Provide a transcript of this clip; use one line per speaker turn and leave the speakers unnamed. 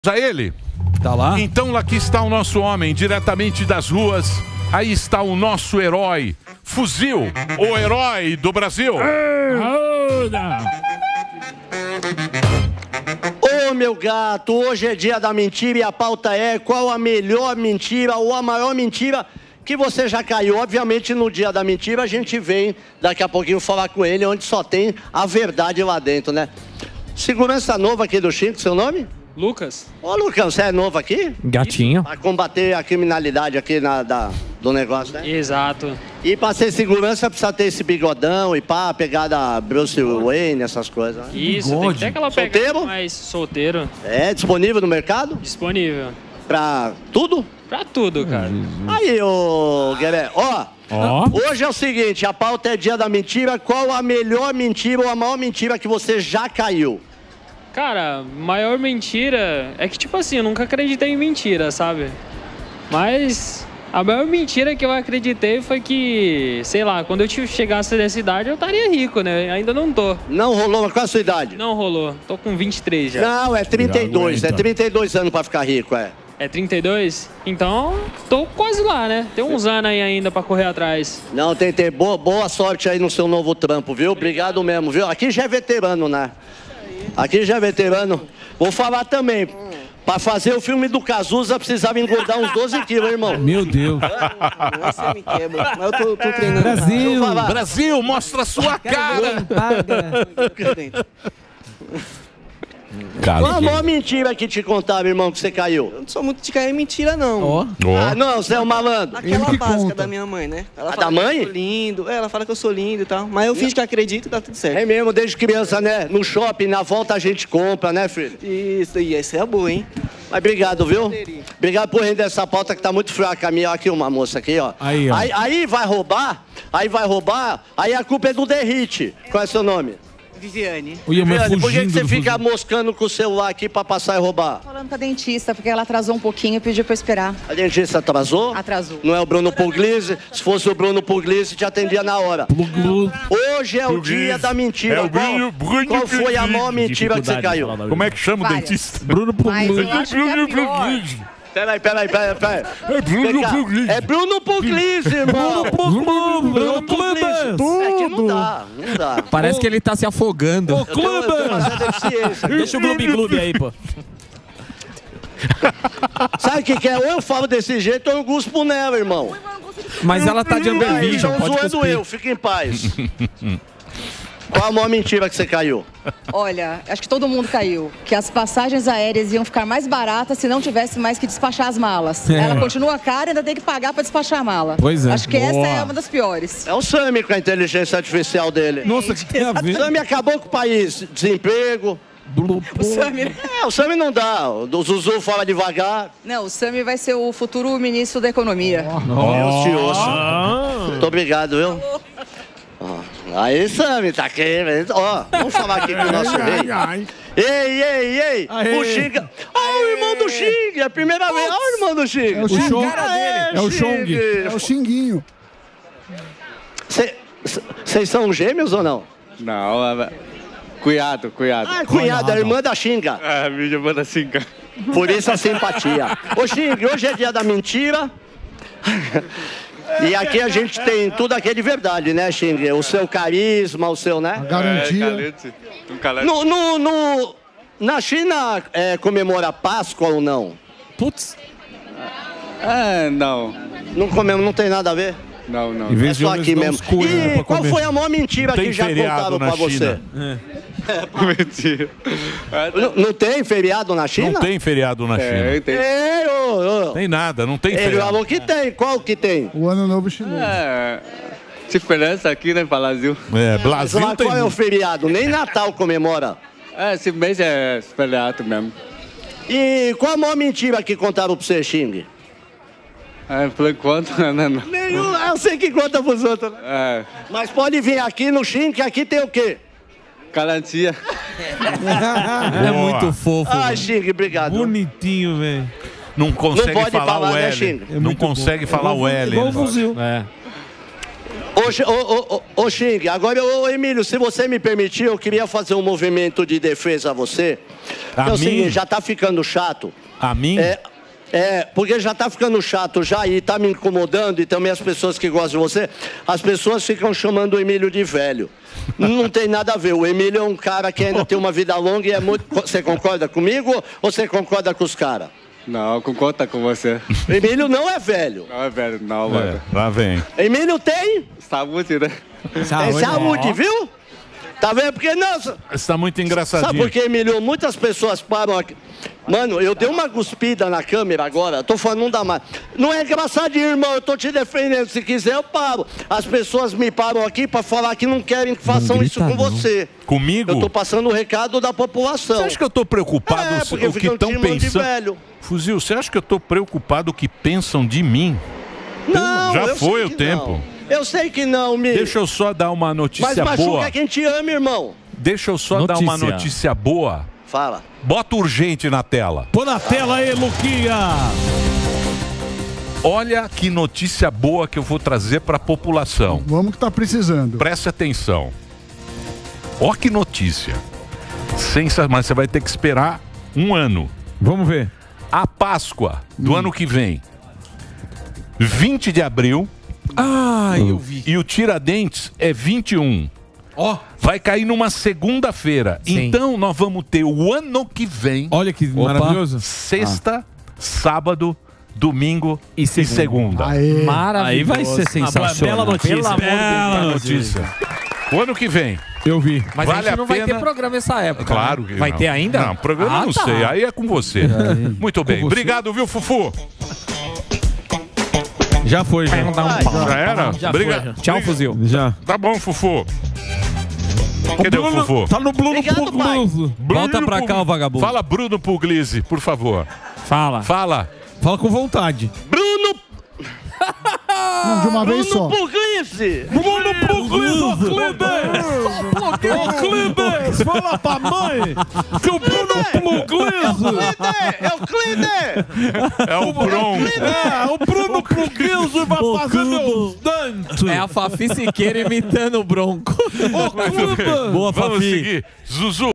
A ele?
Tá lá?
Então aqui está o nosso homem, diretamente das ruas. Aí está o nosso herói. Fuzil, o herói do Brasil.
Ô meu gato, hoje é dia da mentira e a pauta é qual a melhor mentira ou a maior mentira que você já caiu. Obviamente no dia da mentira a gente vem daqui a pouquinho falar com ele, onde só tem a verdade lá dentro, né? Segurança nova aqui do Chico, seu nome?
Lucas.
Ô Lucas, você é novo aqui?
Gatinho.
Pra combater a criminalidade aqui do negócio, né?
Exato.
E pra ser segurança precisa ter esse bigodão e pá, pegada Bruce Wayne, essas coisas, né?
Isso, tem que ter aquela pegada
Solteiro?
mais solteiro.
É disponível no mercado?
Disponível.
Pra tudo?
Pra tudo, cara.
Aí, ô Guilherme, ó,
Ó.
hoje é o seguinte, a pauta é dia da mentira. Qual a melhor mentira ou a maior mentira que você já caiu?
Cara, maior mentira é que, tipo assim, eu nunca acreditei em mentira, sabe? Mas a maior mentira que eu acreditei foi que, sei lá, quando eu chegasse nessa idade eu estaria rico, né? Ainda não tô.
Não rolou, mas qual é a sua idade?
Não rolou. Tô com 23 já.
Não, é 32, é 32 anos pra ficar rico, é.
É 32? Então, tô quase lá, né? Tem uns anos aí ainda pra correr atrás.
Não, tem boa sorte aí no seu novo trampo, viu? Obrigado mesmo, viu? Aqui já é veterano, né? Aqui já é veterano. Vou falar também. Pra fazer o filme do Cazuza, precisava engordar uns 12 quilos, irmão.
Meu Deus.
Você me quebra. Mas eu tô treinando.
Brasil.
Brasil, mostra a sua cara.
Qual a maior mentira que te contaram, irmão, que você caiu?
Eu não sou muito de cair em mentira, não.
Ó.
Ah, não, você é um malandro.
Aquela básica da minha mãe, né? Ela
A
fala
da
que
mãe?
eu sou lindo. Ela fala que eu sou lindo e tal. Mas eu finge que acredito e tá tudo certo.
É mesmo, desde criança, né? No shopping, na volta a gente compra, né, filho?
Isso aí, essa é a boa, hein?
Mas obrigado, viu? Obrigado por render essa pauta que tá muito fraca a minha. Aqui uma moça aqui, ó.
Aí, ó.
Aí vai roubar, aí a culpa é do Derrite. Qual é seu nome?
Viviane.
Ui, mas
Viviane, por que
fugindo
você
do
fica
fuzil.
moscando com o celular aqui pra passar e roubar?
Falando pra dentista, porque ela atrasou um pouquinho e pediu pra eu esperar.
A dentista atrasou?
Atrasou.
Não é o Bruno Puglisi? Se fosse o Bruno Puglisi, te atendia na hora.
Glu.
Hoje é o dia da mentira.
É o Bruno
Qual foi a maior mentira que você caiu?
Como é que chama o
Várias.
dentista?
Bruno
Mas eu
Puglisi.
acho que é a pior.
Peraí.
É Bruno Puglisi.
É Bruno Puglisi, irmão.
Bruno Puglisi.
É que não dá.
Parece que ele tá se afogando.
Eu tenho essa deficiência.
Deixa o Gloob aí, pô.
Sabe o que é? Ou eu falo desse jeito ou eu cuspo nela, irmão.
Mas ela tá de Amber Vision,
Então
pode
zoando
cuspir.
eu, fica em paz. Qual a maior mentira que você caiu?
Olha, acho que todo mundo caiu. Que as passagens aéreas iam ficar mais baratas se não tivesse mais que despachar as malas.
É.
Ela continua cara e ainda tem que pagar pra despachar a mala.
Pois é.
Acho que essa
Boa.
é uma das piores.
É o Sami com a inteligência artificial dele.
Nossa, que tem a
O
ver?
Sami acabou com o país. Desemprego.
O Sami...
O Sami não dá. O Zuzu fala devagar.
Não, o Sami vai ser o futuro ministro da Economia.
Deus te ouça. Muito obrigado, viu? Ó, aí, Sami, tá aqui. Ó, vamos falar aqui com o nosso rei. Ei!
Aê.
O Xinga. Ah, o irmão do Xinga. É a primeira vez. Ah, o irmão do Xinga.
O Chong.
Aê,
É o Chong.
Xinga.
É o Xinguinho.
Vocês são gêmeos ou não?
Não, cuidado.
Ah, cunhada, a irmã da Xinga.
É, minha irmã da Xinga.
Por isso a simpatia. Ô, Xing, hoje é dia da mentira. E aqui a gente tem tudo aqui de verdade, né, Xing? O seu carisma, o seu, né?
Garantia.
Na China comemora Páscoa ou não?
Putz.
Não.
Não comemora, não tem nada a ver?
Não.
Em
É
vez de
só
homens
aqui
dão
mesmo.
uns cu, né,
E
pra
qual
comer.
foi a maior mentira
Tem
que já
feriado
contaram
na
pra você?
China.
Mentira.
Não tem feriado na China?
Não tem feriado na China.
Tem.
Tem nada, não tem
Ele
feriado.
falou que tem. Qual que tem?
O Ano Novo Chinês.
Diferença aqui, né, Brasil?
É, Brasil
Mas
tem
qual é o
muito.
feriado? Nem Natal comemora.
Esse mês é feriado mesmo.
E qual a maior mentira que contaram pra você, Xing?
Por enquanto, não.
Nenhum, eu sei que conta pros outros. Né? Mas pode vir aqui no Xing, que aqui tem o quê?
Garantia.
É muito fofo.
Ah, Xing, obrigado.
Bonitinho, velho.
Não consegue
Não pode
falar
falar,
o
né,
L.
Xing?
Não consegue falar o L.
Igual o fuzil.
É.
Ô, Xing, agora, Emílio, se você me permitir, eu queria fazer um movimento de defesa a você. É o seguinte, já tá ficando chato.
A mim?
Porque já tá ficando chato já e tá me incomodando, e também as pessoas que gostam de você, as pessoas ficam chamando o Emílio de velho. Não tem nada a ver, o Emílio é um cara que ainda tem uma vida longa e é muito... Você concorda comigo ou você concorda com os caras?
Não, concordo com você.
Emílio não é velho.
Não é velho, não, mano.
Lá vem.
Emílio tem?
Saúde, né?
Tem saúde, viu? Tá vendo? Porque não...
Você tá muito engraçadinho.
Sabe por quê, Emílio? Muitas pessoas param aqui. Mano, eu dei uma cuspida na câmera agora, tô falando, não dá mais. Não é engraçadinho, irmão, eu tô te defendendo. Se quiser, eu paro. As pessoas me param aqui pra falar que não querem que façam isso com você.
Comigo?
Eu tô passando o recado da população.
Você acha que eu tô preocupado
porque
o que estão pensando?
Velho.
Fuzil, você acha que eu tô preocupado o que pensam de mim?
Não,
já foi o tempo.
Não. Eu sei que não, Milho.
Deixa eu só dar uma notícia
boa. Mas machuca
boa.
quem te ama, irmão.
Deixa eu só dar uma notícia boa.
Fala.
Bota urgente na tela.
Põe na tela aí, Luquinha.
Olha que notícia boa que eu vou trazer para a população.
Vamos que tá precisando.
Preste atenção. Ó que notícia. Mas você vai ter que esperar um ano.
Vamos ver.
A Páscoa do ano que vem, 20 de abril.
Eu vi.
E o Tiradentes é 21.
Ó.
Vai cair numa segunda-feira.
Sim.
Então nós vamos ter o ano que vem.
Olha que maravilhoso.
Sexta, sábado, domingo e segunda.
Maravilhoso. Aí vai ser sensacional. Bela notícia.
Bela notícia. O ano que vem.
Eu vi.
Mas
vale
a gente não vai ter programa essa época.
Claro
né?
que
vai
não.
ter ainda?
Não, programa não sei. Aí é com você. Muito bem. Obrigado, viu, Fufu?
Já foi, já.
Já era?
Já
Obrigado.
foi, já. Tchau, Fuzil.
Já.
Tá bom, Fufu. Cadê o Fufu?
Tá no Bruno Puglisi. Volta pra cá, o vagabundo.
Fala Bruno Puglisi, por favor.
Fala.
Fala.
Fala com vontade.
Bruno...
Não, de uma vez só.
Puglisi!
Bruno Puglisi! Ô, Clides! Fala pra mãe que o Bruno Puglisi...
É o Clide!
É o Bron.
O Bruno Puglisi vai fazer meus dentes!
É a Fafi Siqueira imitando o Bronco.
Boa,
Vamos
Fafi.
seguir. Zuzu.